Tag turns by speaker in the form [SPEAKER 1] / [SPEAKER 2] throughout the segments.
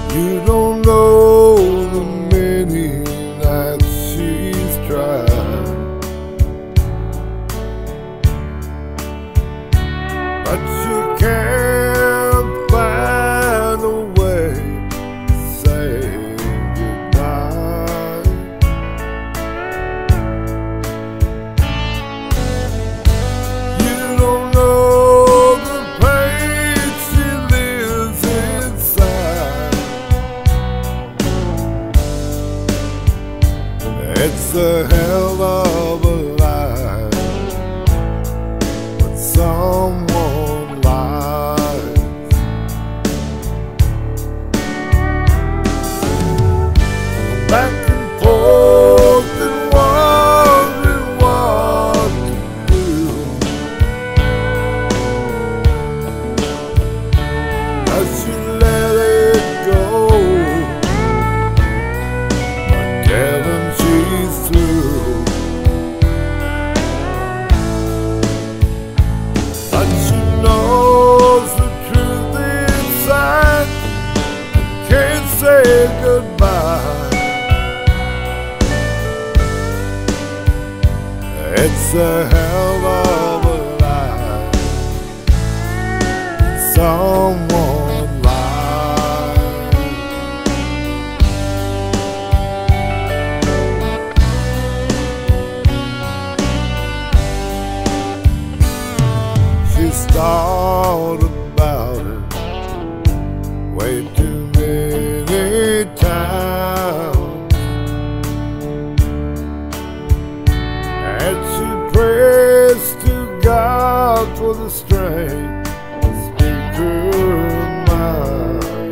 [SPEAKER 1] You don't know the many nights she's tried, but she can't find a way to say goodbye. You don't know the pain she lives inside. It's a hell of a life when someone lies. Back and forth and wondering what to do. Does she let it go? Tell him she's through, but she knows the truth inside and can't say goodbye. It's a hell of a life. Someone lies. She's thought about it way too many times, and she prays to God for the strength to speak her mind.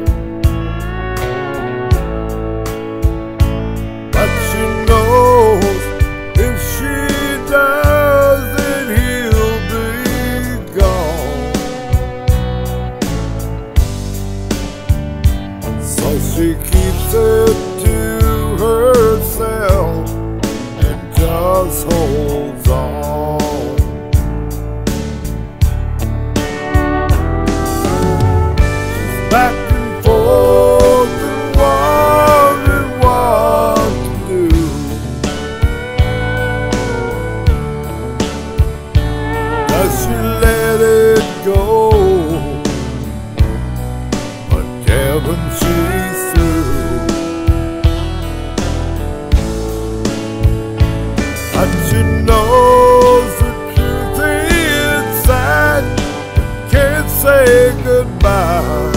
[SPEAKER 1] But she knows if she does, then he'll be gone. So she keeps it to herself and just holds on. She's back and forth and wondering what to do. Does she let it go? Or tell him she's through? But she knows the truth inside and can't say goodbye.